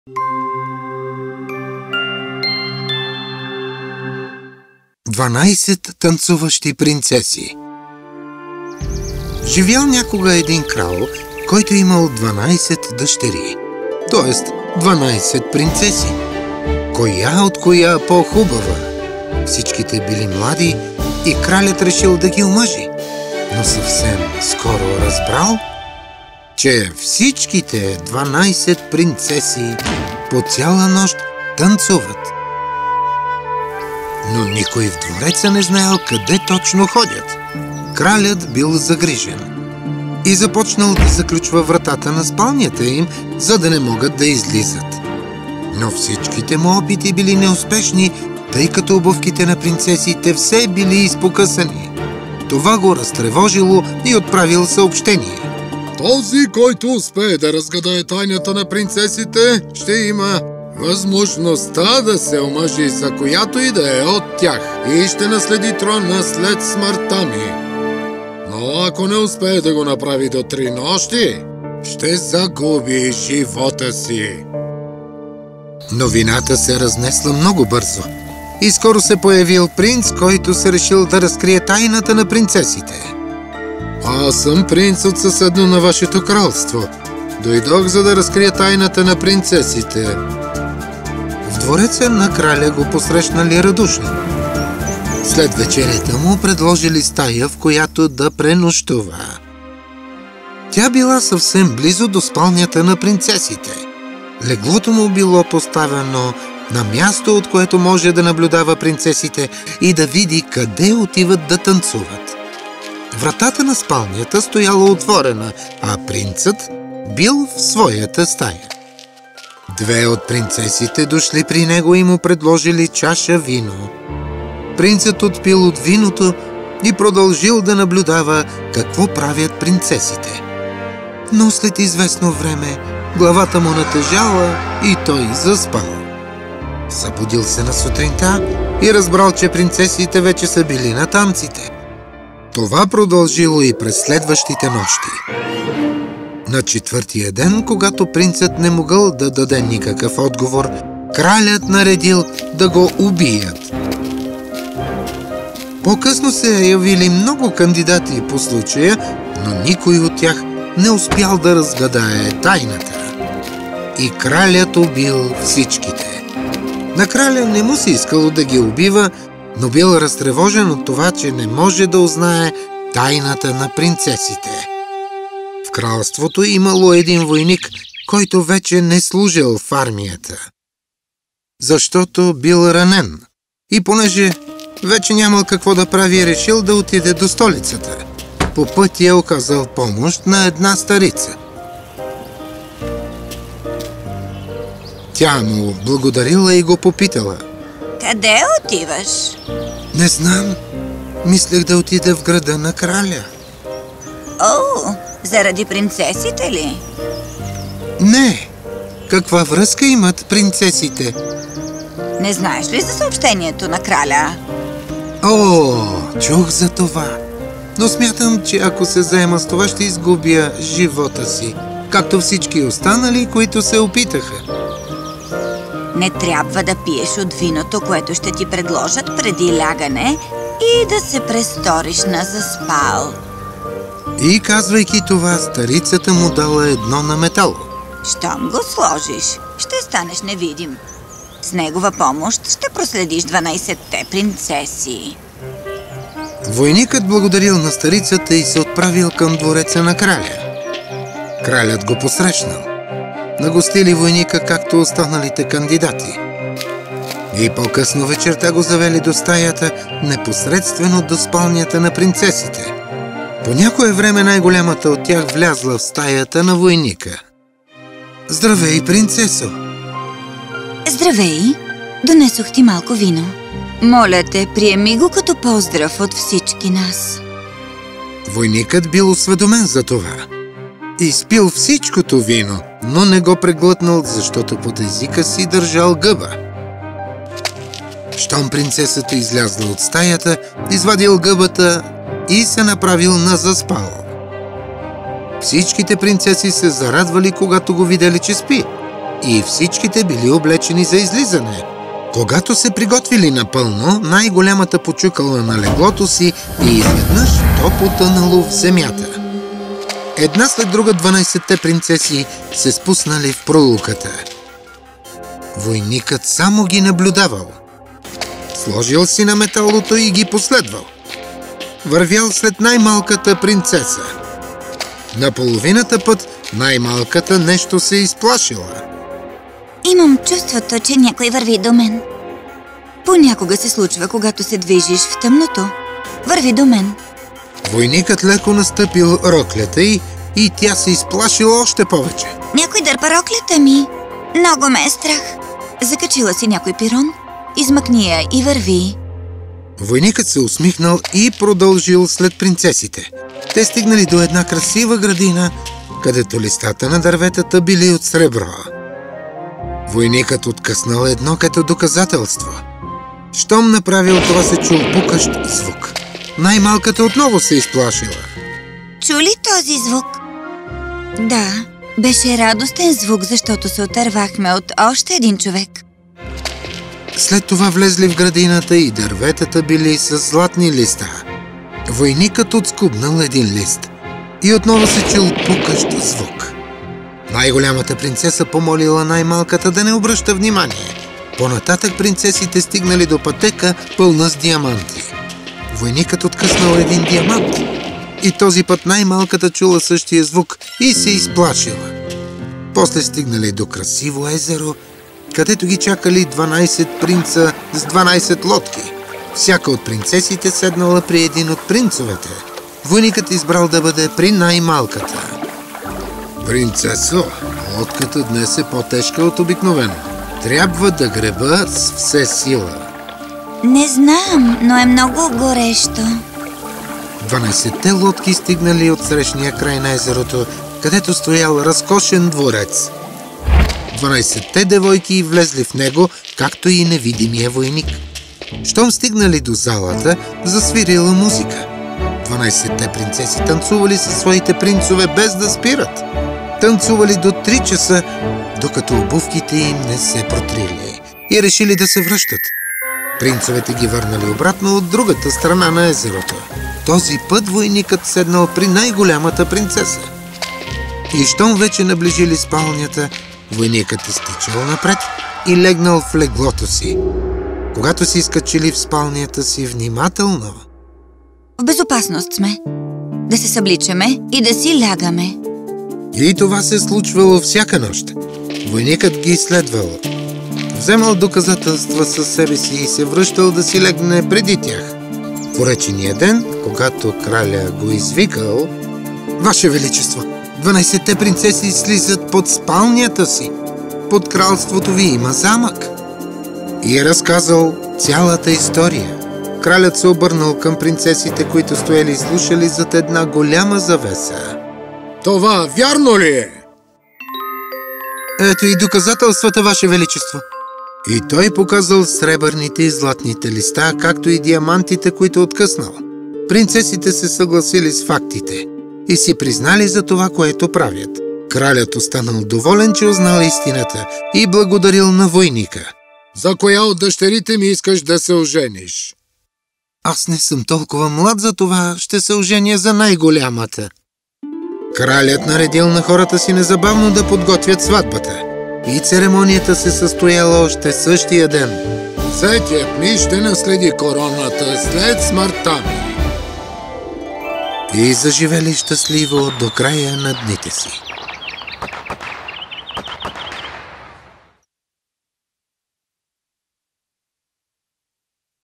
12 танцуващи принцеси. Живял някога един крал, който имал 12 дъщери, т.е. 12 принцеси. Коя от коя по-хубава? Всичките били млади и кралят решил да ги омъжи, но съвсем скоро разбрал, че всичките 12 принцеси по цяла нощ танцуват. Но никой в двореца не знаел къде точно ходят. Кралят бил загрижен и започнал да заключва вратата на спалнята им, за да не могат да излизат. Но всичките му опити били неуспешни, тъй като обувките на принцесите все били изпокъсани. Това го разтревожило и отправил съобщение. Този, който успее да разгадае тайната на принцесите, ще има възможността да се омъжи за която и да е от тях и ще наследи трона след смъртта ми. Но ако не успее да го направи до 3 нощи, ще загуби живота си. Новината се разнесла много бързо и скоро се появил принц, който се решил да разкрие тайната на принцесите. Аз съм принц от съседно на вашето кралство. Дойдох, за да разкрия тайната на принцесите. В двореца на краля го посрещнали радушно. След вечерята му предложили стая, в която да пренощува. Тя била съвсем близо до спалнята на принцесите. Леглото му било поставено на място, от което може да наблюдава принцесите и да види къде отиват да танцуват. Вратата на спалнята стояла отворена, а принцът бил в своята стая. 2 от принцесите дошли при него и му предложили чаша вино. Принцът отпил от виното и продължил да наблюдава какво правят принцесите. Но след известно време главата му натежала и той заспал. Събудил се на сутринта и разбрал, че принцесите вече са били на танците. Това продължило и през следващите нощи. На 4-тия ден, когато принцът не могъл да даде никакъв отговор, кралят наредил да го убият. По-късно се явили много кандидати по случая, но никой от тях не успял да разгадае тайната. И кралят убил всичките. На краля не му се искало да ги убива, но бил разтревожен от това, че не може да узнае тайната на принцесите. В кралството имало един войник, който вече не служил в армията, защото бил ранен. И понеже вече нямал какво да прави, решил да отиде до столицата. По пътя е оказал помощ на една старица. Тя му благодарила и го попитала. Къде отиваш? Не знам. Мислех да отида в града на краля. О, заради принцесите ли? Не. Каква връзка имат принцесите? Не знаеш ли за съобщението на краля? О, чух за това. Но смятам, че ако се заема с това, ще изгубя живота си, както всички останали, които се опитаха. Не трябва да пиеш от виното, което ще ти предложат преди лягане и да се престориш на заспал. И казвайки това, старицата му дала едно на метало. Щом го сложиш, ще станеш невидим. С негова помощ ще проследиш 12-те принцеси. Войникът благодарил на старицата и се отправил към двореца на краля. Кралят го посрещнал. Нагостили войника, както останалите кандидати. И по-късно вечерта го завели до стаята, непосредствено до спалнята на принцесите. По някое време най-голямата от тях влязла в стаята на войника. Здравей, принцесо! Здравей! Донесох ти малко вино. Моля те, приеми го като поздрав от всички нас. Войникът бил осведомен за това. Изпил всичкото вино, но не го преглътнал, защото под езика си държал гъба. Щом принцесата излязла от стаята, извадил гъбата и се направил на заспал. Всичките принцеси се зарадвали, когато го видели, че спи. и всичките били облечени за излизане. Когато се приготвили напълно, най-голямата почукала на леглото си и изведнъж то потънало в земята. Една след друга 12-те принцеси се спуснали в пролуката. Войникът само ги наблюдавал. Сложил си на металото и ги последвал. Вървял след най-малката принцеса. На половината път най-малката нещо се изплашила. Имам чувството, че някой върви до мен. Понякога се случва, когато се движиш в тъмното. Върви до мен. Войникът леко настъпил роклята й и тя се изплашила още повече. Някой дърпа роклята ми. Много ме е страх. Закачила си някой пирон, измъкни я и върви. Войникът се усмихнал и продължил след принцесите. Те стигнали до една красива градина, където листата на дърветата били от сребро. Войникът откъснал едно като доказателство. Щом направил това, се чул пукащ звук. Най-малката отново се изплашила. Чу ли този звук? Да, беше радостен звук, защото се отървахме от още един човек. След това влезли в градината и дърветата били с златни листа. Войникът отскубнал един лист и отново се чул пукащ звук. Най-голямата принцеса помолила най-малката да не обръща внимание. По-нататък принцесите стигнали до пътека, пълна с диаманти. Войникът откъснал един диамант и този път най-малката чула същия звук и се изплашила. После стигнали до красиво езеро, където ги чакали 12 принца с 12 лодки. Всяка от принцесите седнала при един от принцовете. Войникът избрал да бъде при най-малката. Принцесо, лодката днес е по-тежка от обикновено. Трябва да греба с все сила. Не знам, но е много горещо. 12-те лодки стигнали от срещния край на езерото, където стоял разкошен дворец. 12-те девойки влезли в него, както и невидимия войник. Щом стигнали до залата, засвирила музика. 12-те принцеси танцували със своите принцове без да спират. Танцували до 3 часа, докато обувките им не се протрили и решили да се връщат. Принцовете ги върнали обратно от другата страна на езерото. Този път войникът седнал при най-голямата принцеса. И щом вече наближили спалнята, войникът изтичал напред и легнал в леглото си. Когато си изкачили в спалнята си внимателно... В безопасност сме. Да се събличаме и да си лягаме. И това се случвало всяка нощ. Войникът ги изследвал. Вземал доказателства със себе си и се връщал да си легне преди тях. В уречения ден, когато краля го извикал: Ваше Величество, 12-те принцеси слизат под спалнята си. Под кралството ви има замък. И е разказал цялата история. Кралят се обърнал към принцесите, които стояли и слушали зад една голяма завеса. Това вярно ли е? Ето и доказателствата, Ваше Величество. И той показал сребърните и златните листа, както и диамантите, които откъснал. Принцесите се съгласили с фактите и си признали за това, което правят. Кралят останал доволен, че узнал истината и благодарил на войника. За коя от дъщерите ми искаш да се ожениш? Аз не съм толкова млад, за това ще се оженя за най-голямата. Кралят наредил на хората си незабавно да подготвят сватбата. И церемонията се състояла още същия ден. Зетят ми ще наследи короната след смъртта ми. И заживели щастливо до края на дните си.